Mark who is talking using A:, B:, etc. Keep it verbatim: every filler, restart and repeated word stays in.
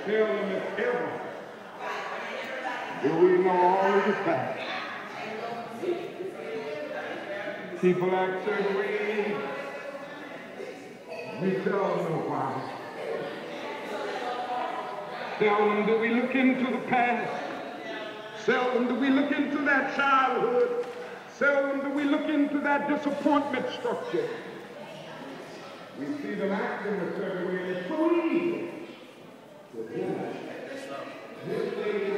A: Seldom if ever do we know all of the facts. People act certain ways. We tell them no why. Seldom do we look into the past. Seldom do we look into that childhood. Seldom do we look into that disappointment structure. We see them acting a certain way. It's so easy to do that. This thing